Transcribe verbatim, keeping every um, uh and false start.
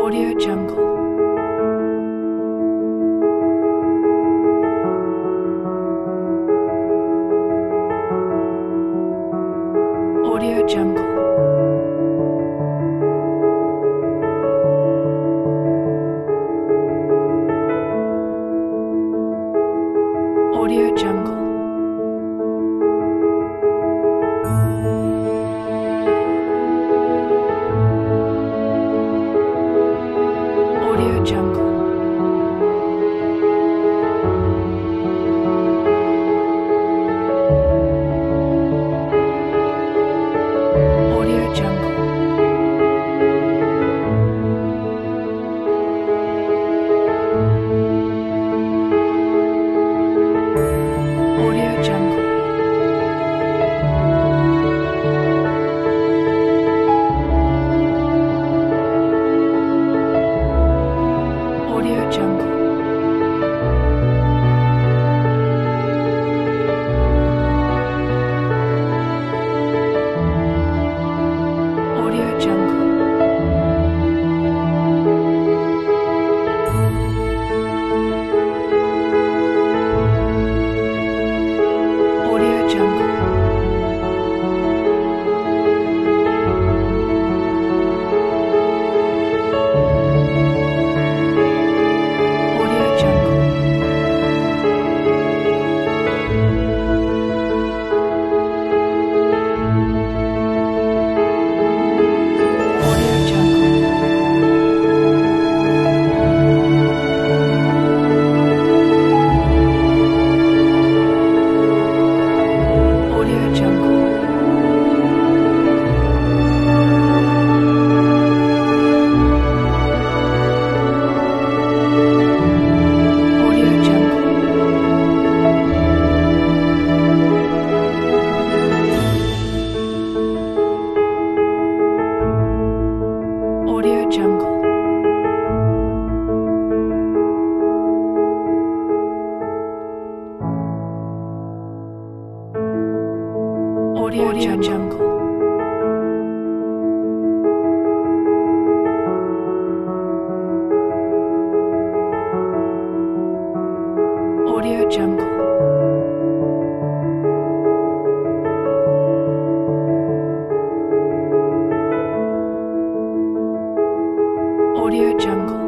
Audio Jungle. Audio Jungle. Audio Jungle. Audio Jungle. Audio Jungle. Audio Jungle. Audio Jungle. Audio Jungle. Audio Jungle. Audio Jungle. Audio Jungle. Audio Jungle. Audio Jungle. Audio Jungle. Audio Jungle. Audio Jungle. Audio Jungle.